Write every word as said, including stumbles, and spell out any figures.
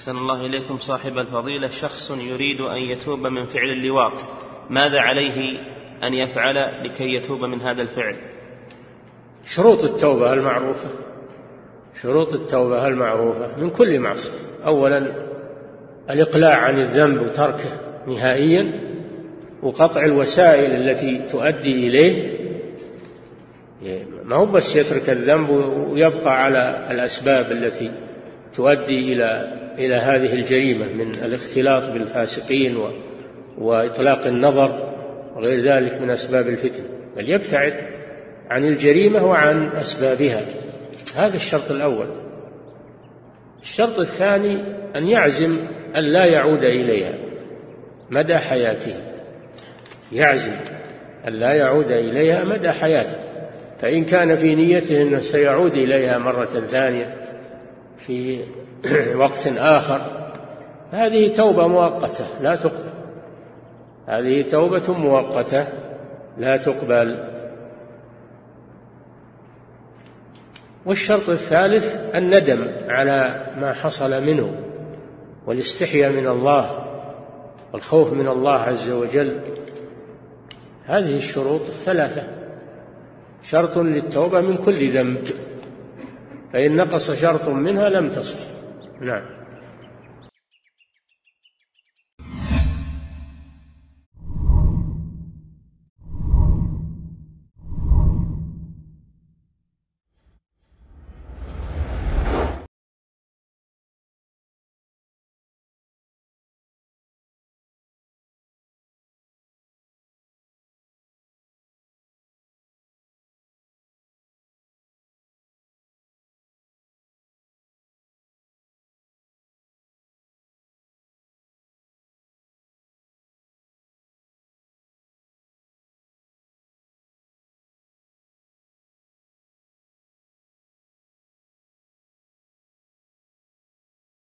أحسن الله إليكم صاحب الفضيلة، شخص يريد أن يتوب من فعل اللواط، ماذا عليه أن يفعل لكي يتوب من هذا الفعل؟ شروط التوبة المعروفة شروط التوبة المعروفة من كل معصية: أولا الإقلاع عن الذنب وتركه نهائيا، وقطع الوسائل التي تؤدي إليه. ما هو بس يترك الذنب ويبقى على الأسباب التي تؤدي إلى إلى هذه الجريمة من الاختلاط بالفاسقين وإطلاق النظر وغير ذلك من أسباب الفتن، بل يبتعد عن الجريمة وعن أسبابها. هذا الشرط الأول. الشرط الثاني أن يعزم أن لا يعود إليها مدى حياته، يعزم أن لا يعود إليها مدى حياته. فإن كان في نيته أنه سيعود إليها مرة ثانية في وقت آخر، هذه توبة مؤقتة لا تقبل، هذه توبة مؤقتة لا تقبل. والشرط الثالث الندم على ما حصل منه، والاستحياء من الله، والخوف من الله عز وجل. هذه الشروط الثلاثة شرط للتوبة من كل ذنب، فإن نقص شرط منها لم تصح. نعم.